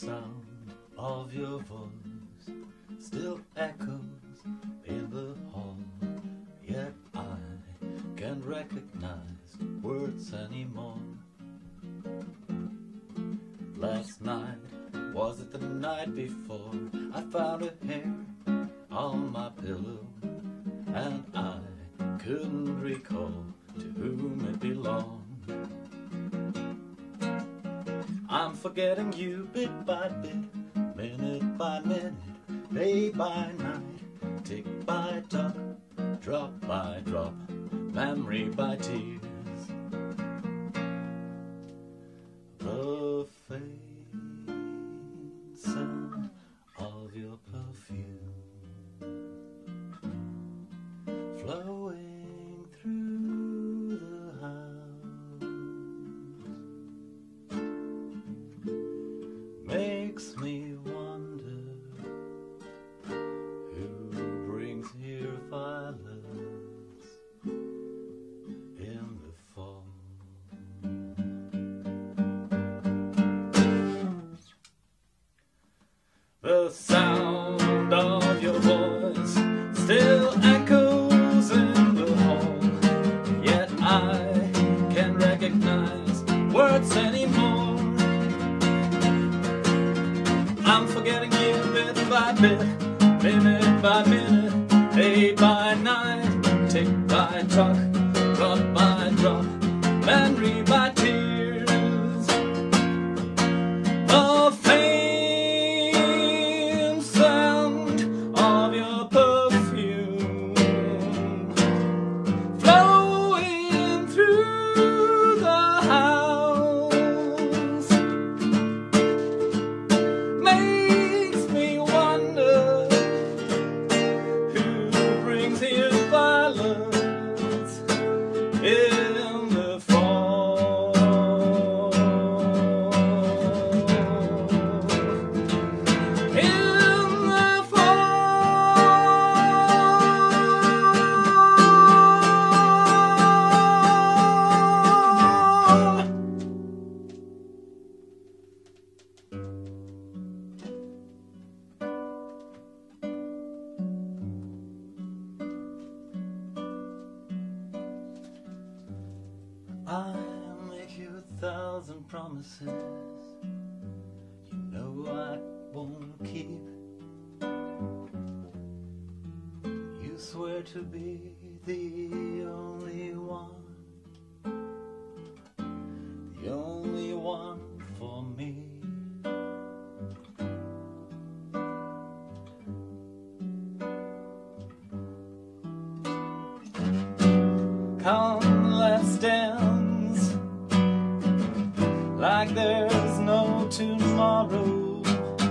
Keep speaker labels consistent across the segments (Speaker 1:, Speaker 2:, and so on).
Speaker 1: sound of your voice still echoes in the hall, yet I can't recognize words anymore. Last night, was it the night before, I found a hair on my pillow, and I couldn't recall to whom it belonged. I'm forgetting you bit by bit, minute by minute, day by night, tick by tock, drop by drop, memory by tears. The faint sound of your perfume flowing through the house makes me wonder who brings here violets in the fall. The sound of your voice still echoes in the hall, yet I can't recognize words anymore. I'm forgetting you bit by bit, minute by minute, day by night, tick by tock, drop by drop, memory by tears. The faint sound of your perfume flowing through the house makes me wonder who brings here violets in the fall. In the fall. I make you 1,000 promises you know I won't keep. You swear to be the only one for me. Come, let's dance like there's no tomorrow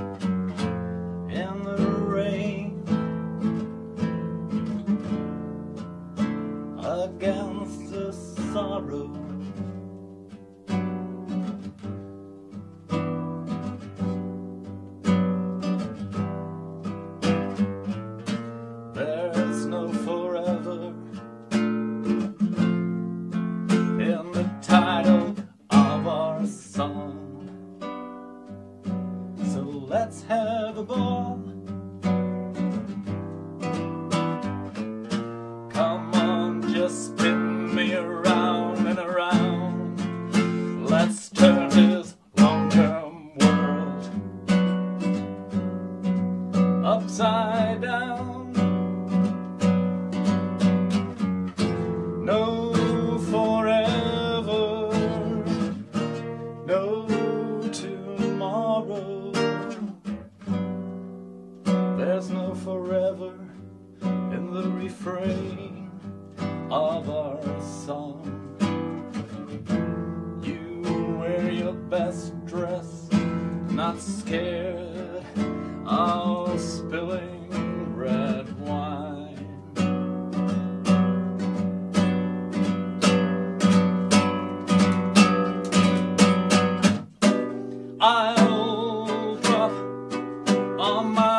Speaker 1: in the rain, against the sorrow. There's no forever in the title of our song, so let's have a ball. Come on, just spin me around and around. Let's turn this long-term world upside down. No forever, no tomorrow. There's no forever in the refrain of our song. You wear your best dress, not scared of spilling red wine. I'll drop on my